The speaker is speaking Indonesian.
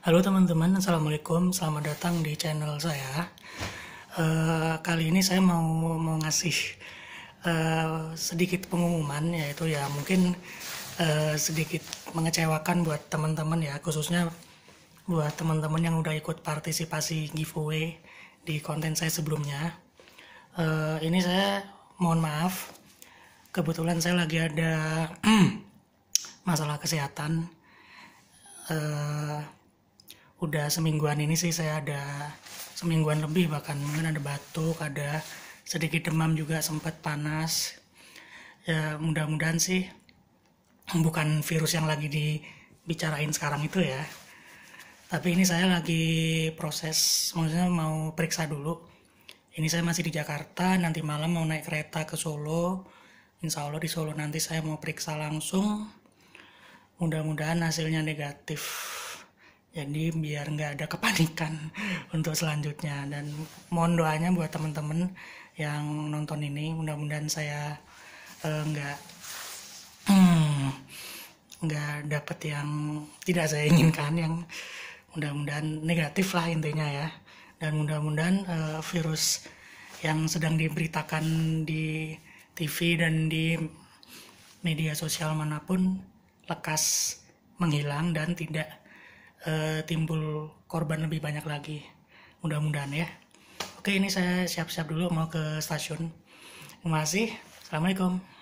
Halo teman-teman, Assalamualaikum. Selamat datang di channel saya. Kali ini saya mau ngasih sedikit pengumuman, yaitu ya mungkin sedikit mengecewakan buat teman-teman ya, khususnya buat teman-teman yang udah ikut partisipasi giveaway di konten saya sebelumnya. Ini saya mohon maaf, kebetulan saya lagi ada masalah kesehatan. Udah semingguan ini sih saya ada semingguan lebih, bahkan mungkin ada batuk, ada sedikit demam juga, sempat panas. Ya mudah-mudahan sih bukan virus yang lagi dibicarain sekarang itu ya. Tapi ini saya lagi proses, maksudnya mau periksa dulu. Ini saya masih di Jakarta, nanti malam mau naik kereta ke Solo. Insya Allah di Solo nanti saya mau periksa langsung. Mudah-mudahan hasilnya negatif. Jadi biar nggak ada kepanikan untuk selanjutnya, dan mohon doanya buat teman-teman yang nonton ini, mudah-mudahan saya nggak dapet yang tidak saya inginkan, yang mudah-mudahan negatif lah intinya ya. Dan mudah-mudahan virus yang sedang diberitakan di TV dan di media sosial manapun lekas menghilang dan tidak timbul korban lebih banyak lagi, mudah-mudahan ya. Oke, ini saya siap-siap dulu mau ke stasiun. Terima kasih. Assalamualaikum.